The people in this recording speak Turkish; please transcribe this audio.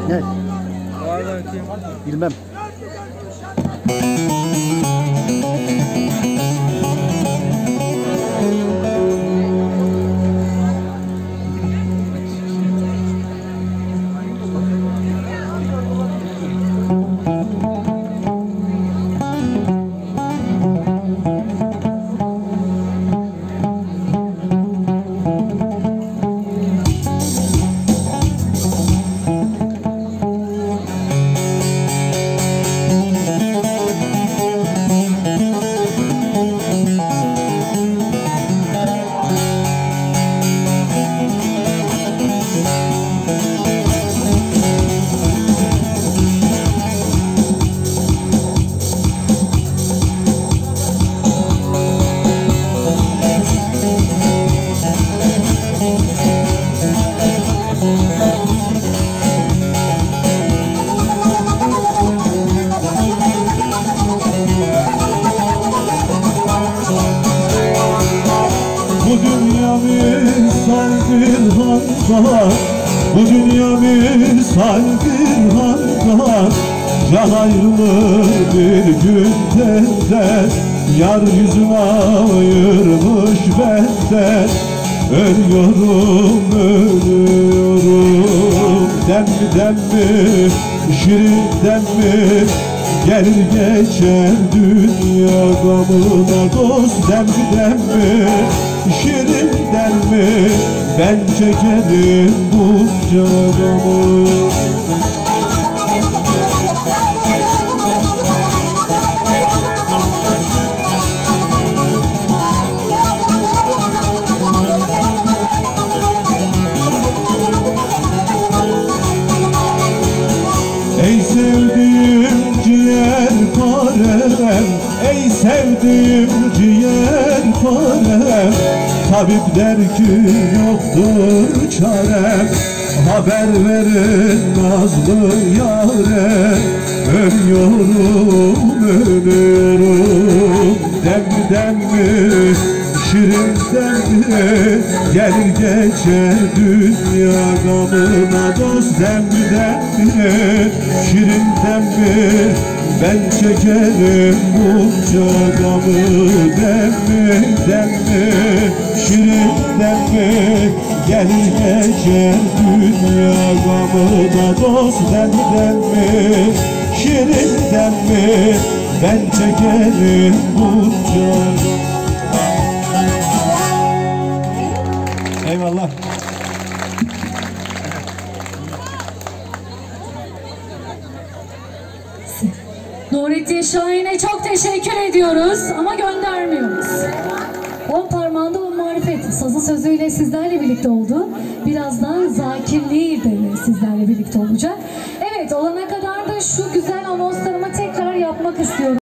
Ne? Bilmem. Bu dünya misal bir hangar, can ayrılır bir gün tenden, yar yüzünü ayırmış benden. Ölüyorum, ölüyorum, demmi demmi, şirin demmi, gelir geçer dünya gamına dost. Demmi demmi, şirin demmi, ben çekerim bunca gamı. Ey sevdiğim ciğer parem, ey sevdiğim ciğer parem, tabip der ki yoktur çarem. Haber verin nazlı yâre, ölüyorum, ölüyorum. Demmi demmi, şirin demmi, gelir geçer dünya gamına dost. Demmi demmi, şirin demmi, ben çekerim bunca gamı. Demmi demmi, şirin demmi, gelir geçer dünya gamına dost. Demmi demmi, şirin demmi, ben çekerim bunca. Eyvallah. Nurettin Şahin'e çok teşekkür ediyoruz ama göndermiyoruz. 10 parmağında 10 marifet sazı sözüyle sizlerle birlikte oldu. Birazdan Zakirliği de sizlerle birlikte olacak. Evet, olana kadar da şu güzel anonslarımı tekrar yapmak istiyorum.